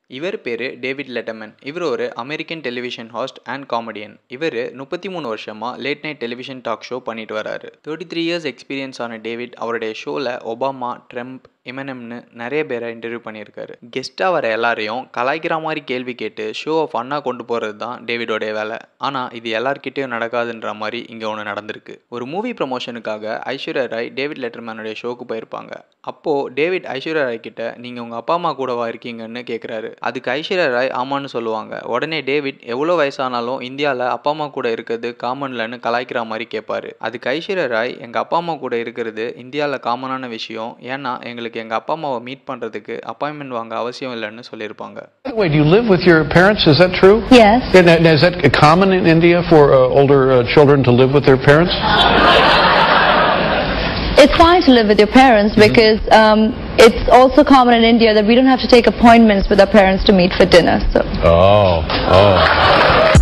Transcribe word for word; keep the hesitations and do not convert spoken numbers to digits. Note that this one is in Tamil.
இவர் பேரு டேவிட் லெட்டமன். இவர் ஒரு American television host and comedian. இவர் முப்பத்தி மூணு வருஷமா late night television talk show பண்ணிட்டு வராரு. தேர்ட்டி த்ரீ இயர்ஸ் எக்ஸ்பீரியன்ஸ் ஆன டேவிட் அவருடைய ஷோவில் ஒபாமா, ட்ரம்ப், எம்என்எம்னு நிறைய பேரை இன்டர்வியூ பண்ணியிருக்காரு. கெஸ்ட்டாக வர எல்லாரையும் கலாய்க்கிற மாதிரி கேள்வி கேட்டு ஷோவை ஃபன்னாக கொண்டு போகிறது தான் டேவிடோடைய வேலை. ஆனால் இது எல்லார்கிட்டையும் நடக்காதுன்ற மாதிரி இங்கே ஒன்று நடந்திருக்கு. ஒரு மூவி ப்ரமோஷனுக்காக ஐஸ்வர்யா ராய் டேவிட் லெட்டர்மேனுடைய ஷோக்கு போயிருப்பாங்க. அப்போது டேவிட் ஐஸ்வர்யா ராய் கிட்ட நீங்கள் உங்கள் அப்பா அம்மா கூடவா இருக்கீங்கன்னு கேட்குறாரு. அதுக்கு ஐஸ்வர்யா ராய் ஆமான்னு சொல்லுவாங்க. உடனே டேவிட் எவ்வளோ வயசானாலும் இந்தியாவில் அப்பா அம்மா கூட இருக்கிறது காமன்லன்னு கலாய்க்கிற மாதிரி கேட்பாரு. அதுக்கு ஐஸ்வர்யா ராய் எங்கள் அப்பா அம்மா கூட இருக்கிறது இந்தியாவில் காமனான விஷயம், ஏன்னா எங்களுக்கு எங்க அப்பா அம்மாவை மீட் பண்றதுக்கு அப்பாயின்மெண்ட் வாங்க அவசியம் இல்லைன்னு சொல்லியிருப்பாங்க. Wait, do you live with your parents? Is that true? Yes. And is that common in India for uh, older uh, children to live with their parents? It's fine to live with your parents mm-hmm. because um, it's also common in India that we don't have to take appointments with our parents to meet for dinner. So. Oh, oh.